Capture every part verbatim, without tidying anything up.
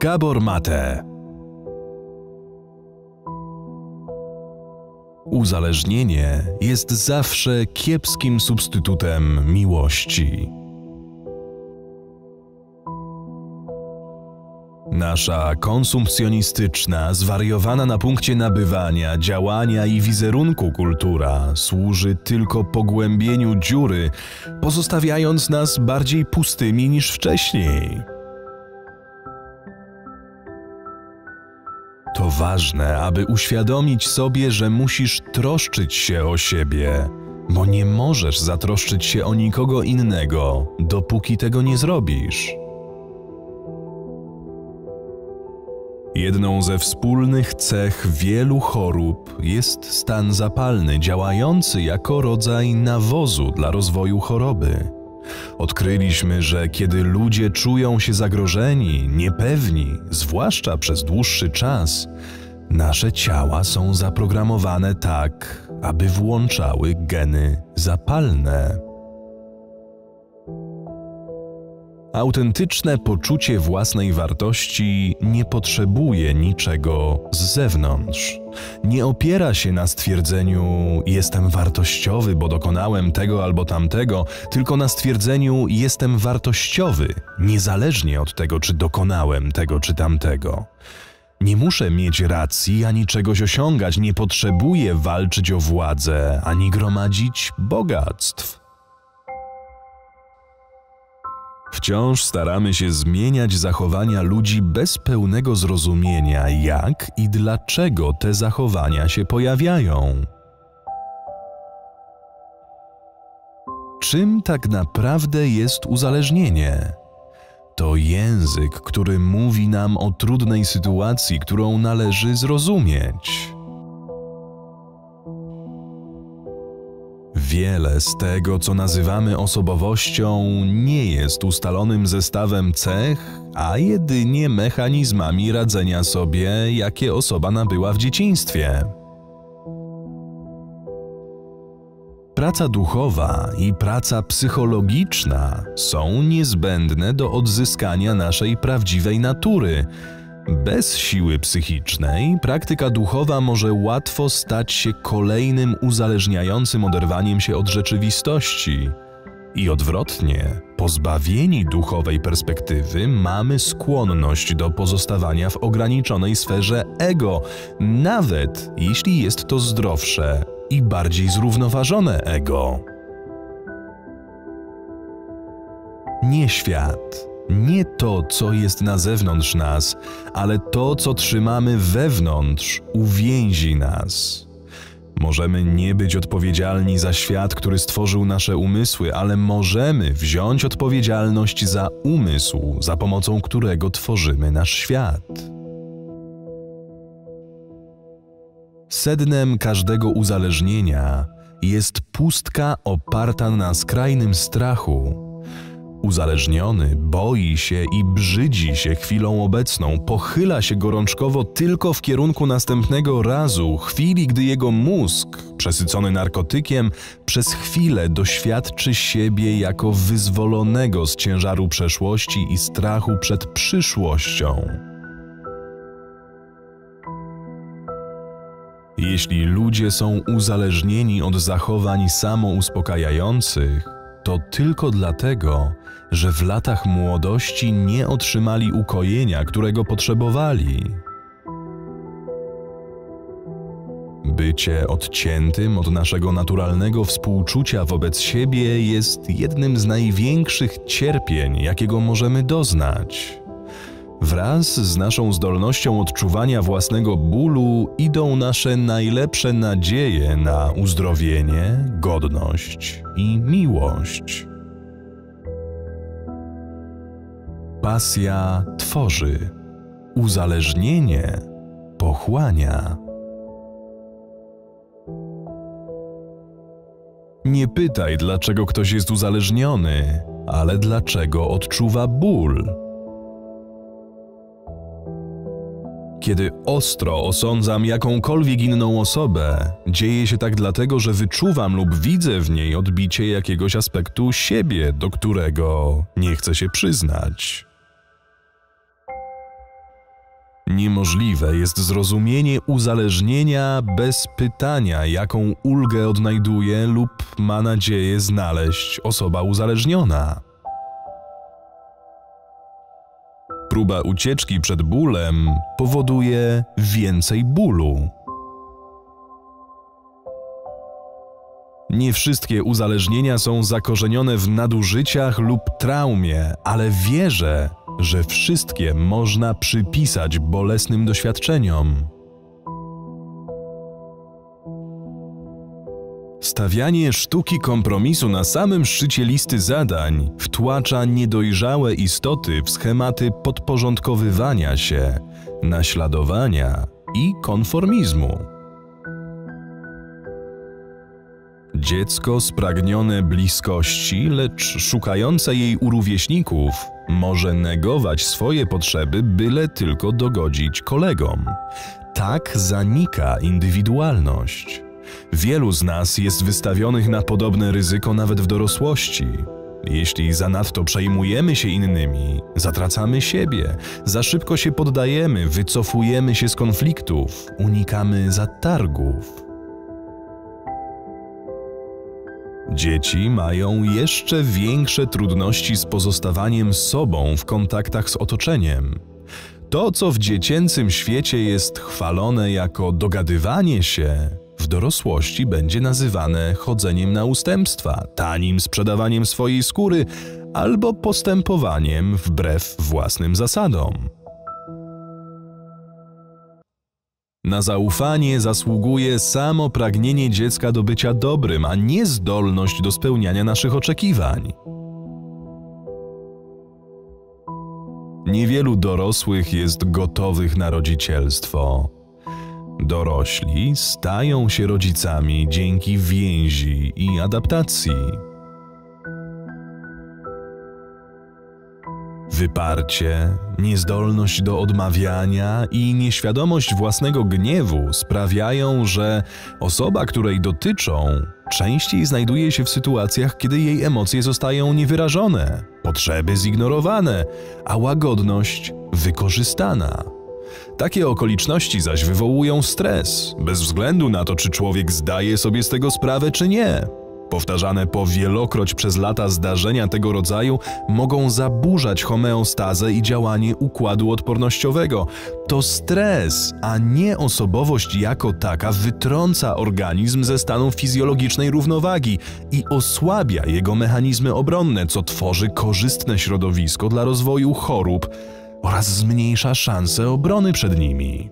Gabor Mate. Uzależnienie jest zawsze kiepskim substytutem miłości. Nasza konsumpcjonistyczna, zwariowana na punkcie nabywania, działania i wizerunku kultura służy tylko pogłębieniu dziury, pozostawiając nas bardziej pustymi niż wcześniej. To ważne, aby uświadomić sobie, że musisz troszczyć się o siebie, bo nie możesz zatroszczyć się o nikogo innego, dopóki tego nie zrobisz. Jedną ze wspólnych cech wielu chorób jest stan zapalny, działający jako rodzaj nawozu dla rozwoju choroby. Odkryliśmy, że kiedy ludzie czują się zagrożeni, niepewni, zwłaszcza przez dłuższy czas, nasze ciała są zaprogramowane tak, aby włączały geny zapalne. Autentyczne poczucie własnej wartości nie potrzebuje niczego z zewnątrz. Nie opiera się na stwierdzeniu „jestem wartościowy, bo dokonałem tego albo tamtego”, tylko na stwierdzeniu „jestem wartościowy, niezależnie od tego, czy dokonałem tego czy tamtego”. Nie muszę mieć racji ani czegoś osiągać, nie potrzebuję walczyć o władzę ani gromadzić bogactw. Wciąż staramy się zmieniać zachowania ludzi bez pełnego zrozumienia, jak i dlaczego te zachowania się pojawiają. Czym tak naprawdę jest uzależnienie? To język, który mówi nam o trudnej sytuacji, którą należy zrozumieć. Wiele z tego, co nazywamy osobowością, nie jest ustalonym zestawem cech, a jedynie mechanizmami radzenia sobie, jakie osoba nabyła w dzieciństwie. Praca duchowa i praca psychologiczna są niezbędne do odzyskania naszej prawdziwej natury. Bez siły psychicznej praktyka duchowa może łatwo stać się kolejnym uzależniającym oderwaniem się od rzeczywistości. I odwrotnie, pozbawieni duchowej perspektywy mamy skłonność do pozostawania w ograniczonej sferze ego, nawet jeśli jest to zdrowsze i bardziej zrównoważone ego. Nie świat. Nie to, co jest na zewnątrz nas, ale to, co trzymamy wewnątrz, uwięzi nas. Możemy nie być odpowiedzialni za świat, który stworzył nasze umysły, ale możemy wziąć odpowiedzialność za umysł, za pomocą którego tworzymy nasz świat. Sednem każdego uzależnienia jest pustka oparta na skrajnym strachu. Uzależniony boi się i brzydzi się chwilą obecną, pochyla się gorączkowo tylko w kierunku następnego razu, chwili, gdy jego mózg, przesycony narkotykiem, przez chwilę doświadczy siebie jako wyzwolonego z ciężaru przeszłości i strachu przed przyszłością. Jeśli ludzie są uzależnieni od zachowań samouspokajających, to tylko dlatego, że w latach młodości nie otrzymali ukojenia, którego potrzebowali. Bycie odciętym od naszego naturalnego współczucia wobec siebie jest jednym z największych cierpień, jakiego możemy doznać. Wraz z naszą zdolnością odczuwania własnego bólu idą nasze najlepsze nadzieje na uzdrowienie, godność i miłość. Pasja tworzy, uzależnienie pochłania. Nie pytaj, dlaczego ktoś jest uzależniony, ale dlaczego odczuwa ból. Kiedy ostro osądzam jakąkolwiek inną osobę, dzieje się tak dlatego, że wyczuwam lub widzę w niej odbicie jakiegoś aspektu siebie, do którego nie chcę się przyznać. Niemożliwe jest zrozumienie uzależnienia bez pytania, jaką ulgę odnajduje lub ma nadzieję znaleźć osoba uzależniona. Próba ucieczki przed bólem powoduje więcej bólu. Nie wszystkie uzależnienia są zakorzenione w nadużyciach lub traumie, ale wierzę, że wszystkie można przypisać bolesnym doświadczeniom. Stawianie sztuki kompromisu na samym szczycie listy zadań wtłacza niedojrzałe istoty w schematy podporządkowywania się, naśladowania i konformizmu. Dziecko spragnione bliskości, lecz szukające jej u rówieśników, może negować swoje potrzeby, byle tylko dogodzić kolegom. Tak zanika indywidualność. Wielu z nas jest wystawionych na podobne ryzyko nawet w dorosłości. Jeśli zanadto przejmujemy się innymi, zatracamy siebie, za szybko się poddajemy, wycofujemy się z konfliktów, unikamy zatargów. Dzieci mają jeszcze większe trudności z pozostawaniem sobą w kontaktach z otoczeniem. To, co w dziecięcym świecie jest chwalone jako dogadywanie się, w dorosłości będzie nazywane chodzeniem na ustępstwa, tanim sprzedawaniem swojej skóry albo postępowaniem wbrew własnym zasadom. Na zaufanie zasługuje samo pragnienie dziecka do bycia dobrym, a nie zdolność do spełniania naszych oczekiwań. Niewielu dorosłych jest gotowych na rodzicielstwo. Dorośli stają się rodzicami dzięki więzi i adaptacji. Wyparcie, niezdolność do odmawiania i nieświadomość własnego gniewu sprawiają, że osoba, której dotyczą, częściej znajduje się w sytuacjach, kiedy jej emocje zostają niewyrażone, potrzeby zignorowane, a łagodność wykorzystana. Takie okoliczności zaś wywołują stres, bez względu na to, czy człowiek zdaje sobie z tego sprawę, czy nie. Powtarzane po wielokroć przez lata zdarzenia tego rodzaju mogą zaburzać homeostazę i działanie układu odpornościowego. To stres, a nie osobowość jako taka wytrąca organizm ze stanu fizjologicznej równowagi i osłabia jego mechanizmy obronne, co tworzy korzystne środowisko dla rozwoju chorób oraz zmniejsza szanse obrony przed nimi.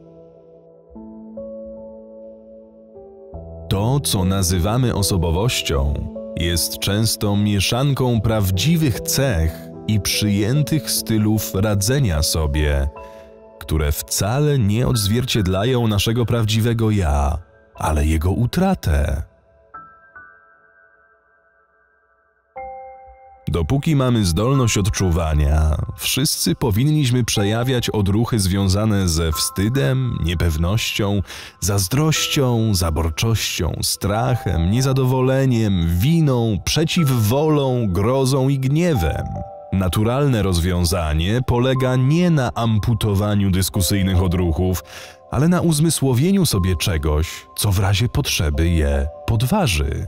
To, co nazywamy osobowością, jest często mieszanką prawdziwych cech i przyjętych stylów radzenia sobie, które wcale nie odzwierciedlają naszego prawdziwego ja, ale jego utratę. Dopóki mamy zdolność odczuwania, wszyscy powinniśmy przejawiać odruchy związane ze wstydem, niepewnością, zazdrością, zaborczością, strachem, niezadowoleniem, winą, przeciwwolą, grozą i gniewem. Naturalne rozwiązanie polega nie na amputowaniu dyskusyjnych odruchów, ale na uzmysłowieniu sobie czegoś, co w razie potrzeby je podważy.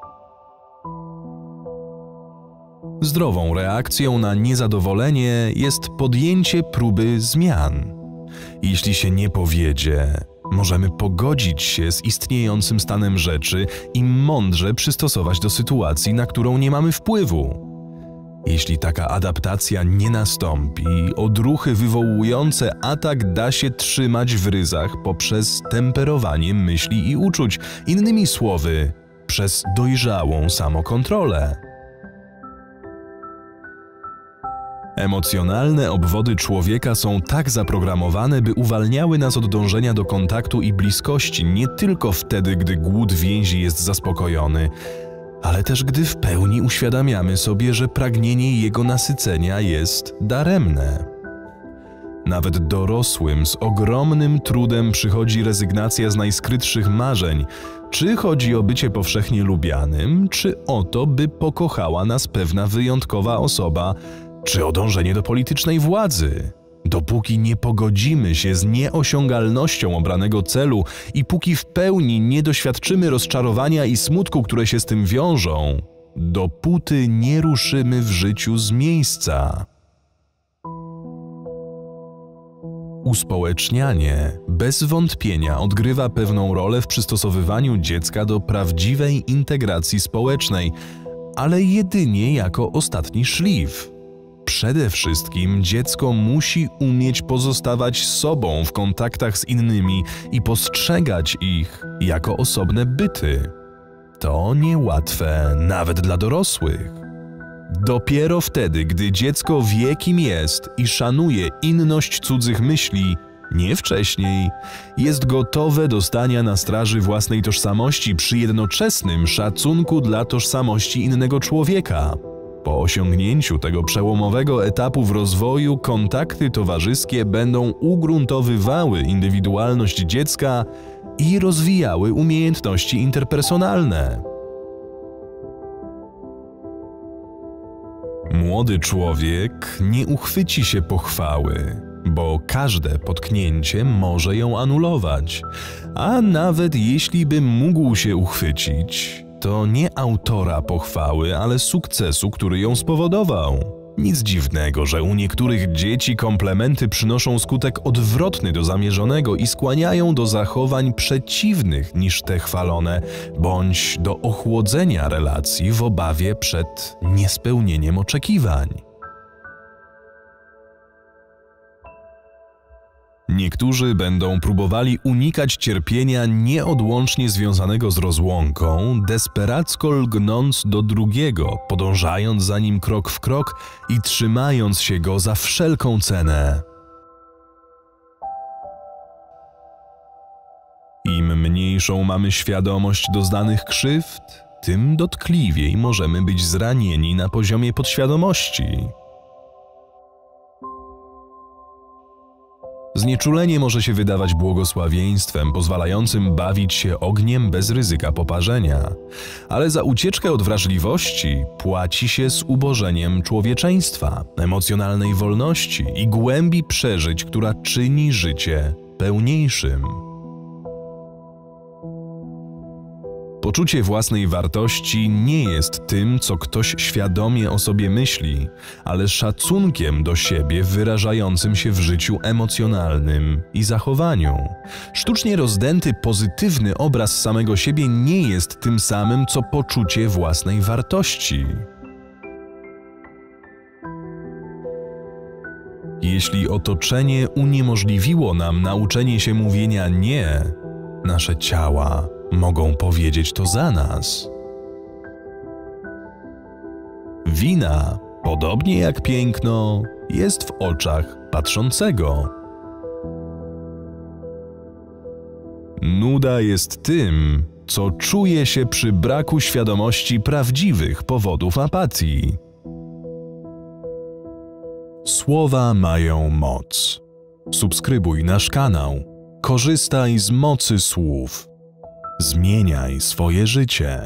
Zdrową reakcją na niezadowolenie jest podjęcie próby zmian. Jeśli się nie powiedzie, możemy pogodzić się z istniejącym stanem rzeczy i mądrze przystosować do sytuacji, na którą nie mamy wpływu. Jeśli taka adaptacja nie nastąpi, odruchy wywołujące atak da się trzymać w ryzach poprzez temperowanie myśli i uczuć, innymi słowy, przez dojrzałą samokontrolę. Emocjonalne obwody człowieka są tak zaprogramowane, by uwalniały nas od dążenia do kontaktu i bliskości nie tylko wtedy, gdy głód więzi jest zaspokojony, ale też gdy w pełni uświadamiamy sobie, że pragnienie jego nasycenia jest daremne. Nawet dorosłym z ogromnym trudem przychodzi rezygnacja z najskrytszych marzeń, czy chodzi o bycie powszechnie lubianym, czy o to, by pokochała nas pewna wyjątkowa osoba, czy o dążenie do politycznej władzy. Dopóki nie pogodzimy się z nieosiągalnością obranego celu i póki w pełni nie doświadczymy rozczarowania i smutku, które się z tym wiążą, dopóty nie ruszymy w życiu z miejsca. Uspołecznianie bez wątpienia odgrywa pewną rolę w przystosowywaniu dziecka do prawdziwej integracji społecznej, ale jedynie jako ostatni szlif. Przede wszystkim dziecko musi umieć pozostawać sobą w kontaktach z innymi i postrzegać ich jako osobne byty. To niełatwe nawet dla dorosłych. Dopiero wtedy, gdy dziecko wie, kim jest i szanuje inność cudzych myśli, nie wcześniej, jest gotowe do stania na straży własnej tożsamości przy jednoczesnym szacunku dla tożsamości innego człowieka. Po osiągnięciu tego przełomowego etapu w rozwoju kontakty towarzyskie będą ugruntowywały indywidualność dziecka i rozwijały umiejętności interpersonalne. Młody człowiek nie uchwyci się pochwały, bo każde potknięcie może ją anulować, a nawet jeśli by mógł się uchwycić, to nie autora pochwały, ale sukcesu, który ją spowodował. Nic dziwnego, że u niektórych dzieci komplementy przynoszą skutek odwrotny do zamierzonego i skłaniają do zachowań przeciwnych niż te chwalone, bądź do ochłodzenia relacji w obawie przed niespełnieniem oczekiwań. Niektórzy będą próbowali unikać cierpienia nieodłącznie związanego z rozłąką, desperacko lgnąc do drugiego, podążając za nim krok w krok i trzymając się go za wszelką cenę. Im mniejszą mamy świadomość doznanych krzywd, tym dotkliwiej możemy być zranieni na poziomie podświadomości. Znieczulenie może się wydawać błogosławieństwem pozwalającym bawić się ogniem bez ryzyka poparzenia, ale za ucieczkę od wrażliwości płaci się zubożeniem człowieczeństwa, emocjonalnej wolności i głębi przeżyć, która czyni życie pełniejszym. Poczucie własnej wartości nie jest tym, co ktoś świadomie o sobie myśli, ale szacunkiem do siebie wyrażającym się w życiu emocjonalnym i zachowaniu. Sztucznie rozdęty pozytywny obraz samego siebie nie jest tym samym, co poczucie własnej wartości. Jeśli otoczenie uniemożliwiło nam nauczenie się mówienia nie, nasze ciała mogą powiedzieć to za nas. Wina, podobnie jak piękno, jest w oczach patrzącego. Nuda jest tym, co czuje się przy braku świadomości prawdziwych powodów apatii. Słowa mają moc. Subskrybuj nasz kanał. Korzystaj z mocy słów. Zmieniaj swoje życie.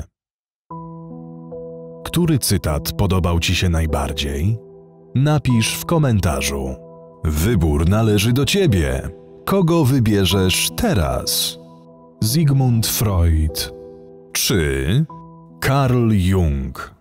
Który cytat podobał Ci się najbardziej? Napisz w komentarzu. Wybór należy do Ciebie. Kogo wybierzesz teraz? Sigmund Freud czy Carl Jung?